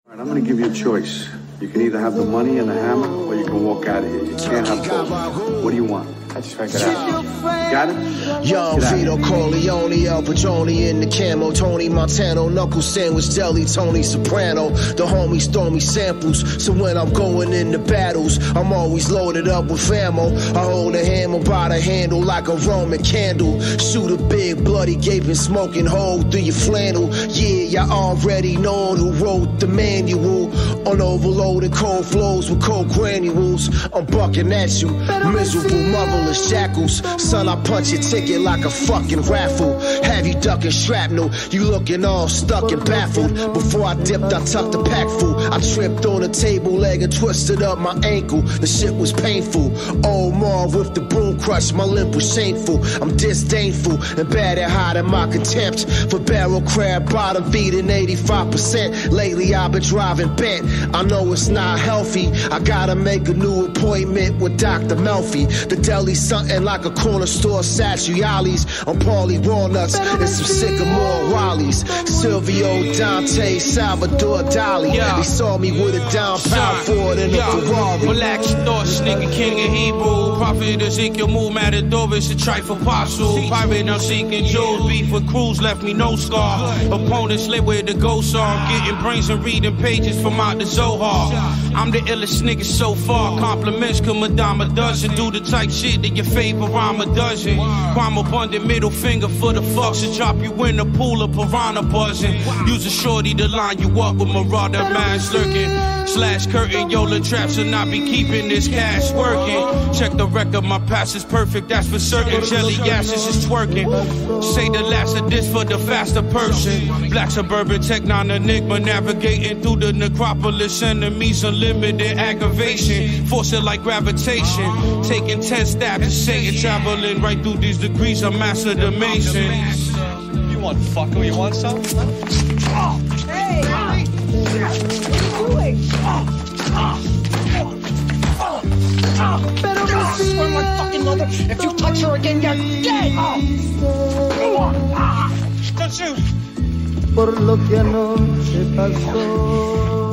All right, I'm going to give you a choice. You can either have the money and the hammer, or you can walk out of here. You can't have both. What do you want? I just figured out. Got it? Young Vito Corleone, Al Paccioni in the camo, Tony Montano, knuckle sandwich, deli, Tony Soprano. The homies throw me samples, so when I'm going into battles, I'm always loaded up with ammo. I hold a hammer by the handle like a Roman candle. Shoot a big, bloody, gaping, smoking hole through your flannel. Yeah, y'all already know who wrote the manual. On overloaded cold flows with cold granules. I'm bucking at you, miserable, motherless jackals. Son, I punch your ticket like a fucking raffle. Have you ducking shrapnel? You looking all stuck and baffled. Before I dipped, I tucked a pack full. I tripped on a table leg and twisted up my ankle. The shit was painful. Old Marv with the broom crush, my limp was shameful. I'm disdainful and bad at hiding my contempt for barrel crab bottom feeding 85%. Lately I've been driving bent. I know it's not healthy. I gotta make a new appointment with Dr. Melfi. The deli's something like a corner store Satriali's. I'm Paulie Walnuts and some sycamore Wallies. Silvio, Dante, Salvador Dali. They saw me with a down pound for it in a Ferrari. Relax your thoughts, nigga, king of Hebrew. Prophet Ezekiel, move Matadorus, a trife apostle. Pirate, I'm seeking jewels. Beef with crews left me no scar. Opponents lit where the ghosts are. Getting brains and reading pages from out the Zohar. I'm the illest nigga so far. Compliments come a dime a dozen. Do the type shit that your favorite rhyme a dozen. Crime abundant, middle finger for the fucks. And drop you in the pool of piranha buzzing. Use a shorty to line you up with marauder mask lurking. Slash curtain, Yola traps will not be keeping this cash working. Check the record, my past is perfect, that's for certain. Jelly ashes is twerking. Say the last of this for the faster person. Black suburban tech non-enigma, navigating through the necropolis. Enemies unlimited aggravation, force it like gravitation. Taking 10 stabs to Satan, traveling right through these degrees. I master the masons. You want fucker? You want some? Hey! What are you doing? I swear my fucking mother, if you touch her again, you're dead! Go on! Don't shoot! Por lo que anoche pasó.